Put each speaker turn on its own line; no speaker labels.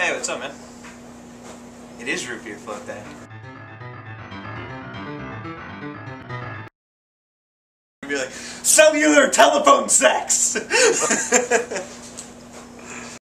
Hey, what's up, man? It is root beer float day. Be like, cellular telephone sex!